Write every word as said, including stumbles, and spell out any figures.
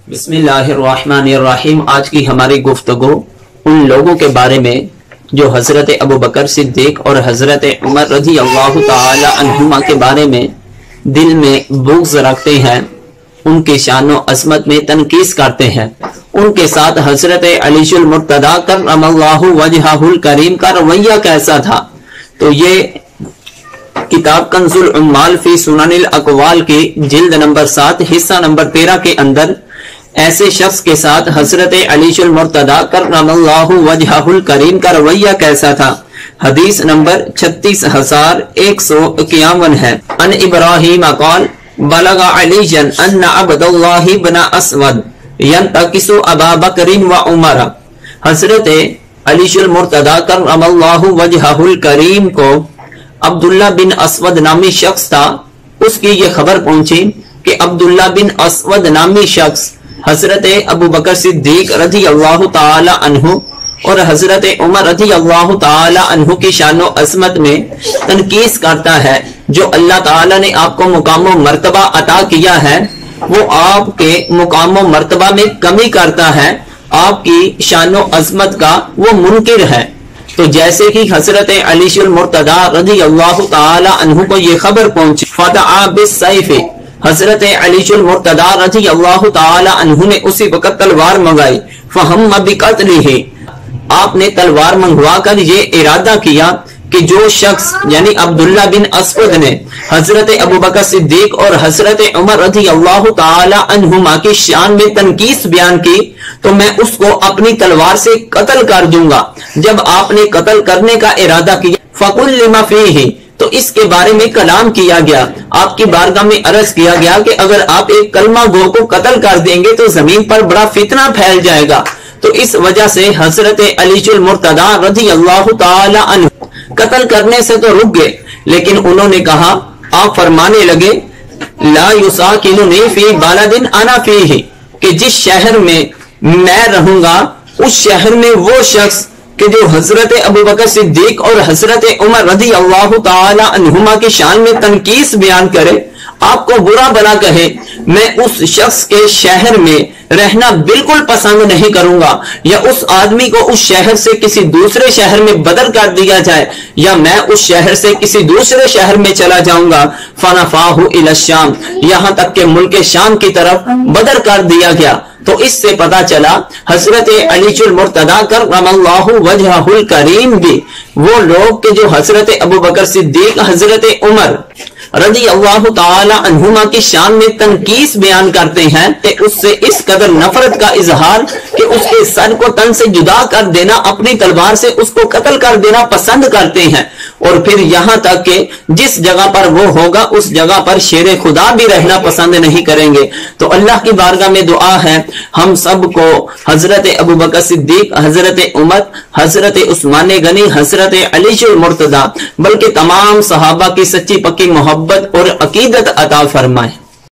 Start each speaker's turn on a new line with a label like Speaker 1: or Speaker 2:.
Speaker 1: बिस्मिल्लाहिर्रहमानिर्रहीम। आज की हमारी गुफ्तगू उन लोगों के बारे में जो हजरत अबू बकर सिद्दीक और हजरत उमर रज़ी अल्लाह ताला अन्हुमा के बारे में दिल में बुग़्ज़ रखते हैं, उनकी शानो अज़मत में तनकीस करते हैं। उनके साथ हजरत अलीशुल मुर्तदा करमल्लाहु वजहुल करीम का रवैया कैसा था, तो ये किताब कंजुल उम्माल फी सुननिल अक़वाल की जिल्द नंबर सात हिस्सा नंबर तेरह के अंदर ऐसे शख्स के साथ हजरत अलीशुल मुर्तदा करमल्लाहु वजहुल करीम का रवैया कैसा था। हदीस नंबर छत्तीस हजार एक सौ इक्यावन है। अन इब्राहीम क़ाल बलगा अलीजन अन्ना अब्दुल्लाह इब्न अस्वद यंतकिसु अबा बकरिन व उमर। हजरत अलीशुल मुर्तदा करमल्लाहु वजहुल करीम को अब्दुल्ला बिन अस्वद नामी शख्स था, उसकी ये खबर पहुंची कि अब्दुल्ला बिन अस्वद नामी शख्स हजरत अबू बकर सिद्दीक रज़ी अल्लाह ताला अन्हु और हजरत उमर रज़ी अल्लाह ताला अन्हु की शानो अज़मत में तनकीस करता है। जो अल्लाह ताला ने आपको मुकाम व मर्तबा अता किया है वो आपके मुकाम व मर्तबा में कमी करता है, आपकी शानो अज़मत का वो मुनकिर है। तो जैसे कि हजरत अलीशुल मुर्तदा रज़ी अल्लाह ताला अन्हु को ये खबर पहुंची, फदआ बिस्सैफ़, हजरत अलीशुल मुर्तदा रज़ी अल्लाह ताला अन्हु ने उसी वक्त तलवार मंगाई। फहम्म बिक़त्लिही, आपने तलवार मंगवा कर ये इरादा किया कि जो शख्स यानी अब्दुल्ला बिन अस्वद ने हजरत अबू बकर सिद्दीक और हजरत उमर रज़ी अल्लाह ताला अन्हुमा की शान में तनकीस बयान की, तो मैं उसको अपनी तलवार से कत्ल कर दूंगा। जब आपने कत्ल करने का इरादा किया, फकुल लिमा फीही, तो इसके बारे में कलाम किया गया, आपकी बारगाह में अर्ज किया गया कि अगर आप एक कलमा गो को कत्ल कर देंगे तो जमीन पर बड़ा फितना फैल जाएगा। तो इस वजह से हजरत अलीशुल मुर्तदा रज़ी अल्लाह ताला अन्हु कत्ल करने से तो रुक गए, लेकिन उन्होंने कहा, आप फरमाने लगे ला युसाकिनुनी फी बालदिन अना फीही, कि जिस शहर में मैं रहूंगा उस शहर में वो शख्स कि जो हजरत अबू बकर सिद्दीक और हजरत उमर रज़ी अल्लाह ताला अन्हुमा की शान में तनकीस बयान करे, आपको बुरा भला कहे, मैं उस शख्स के शहर में रहना बिल्कुल पसंद नहीं करूंगा, या उस आदमी को उस शहर से किसी दूसरे शहर में बदल कर दिया जाए, या मैं उस शहर से किसी दूसरे शहर में चला जाऊंगा। फनफाहु इला शाम, यहां तक के मुल्क शाम की तरफ बदल कर दिया गया। तो इससे पता चला हजरत अलीशुल मुर्तदा करमल्लाहु वजहुल करीम भी वो लोग के जो हजरत अबू बकर सिद्दीक हजरत उमर रज़ी अल्लाह ताला अन्हुमा की शान में तनकीस बयान करते हैं, तो उससे इस कदर नफरत का इजहार कि उसके सर को तन से जुदा कर देना, अपनी तलवार से उसको कत्ल कर देना पसंद करते हैं। और फिर यहाँ तक कि जिस जगह पर वो होगा उस जगह पर शेर खुदा भी रहना पसंद नहीं करेंगे। तो अल्लाह की बारगाह में दुआ है हम सबको हजरत अबू बकर सिद्दीक, हजरत उमर, हजरत उस्मान गनी, हजरत अलीशुल मुर्तदा बल्कि तमाम सहाबा की सच्ची पक्की मोहब्बत और अकीदत अता फरमाए।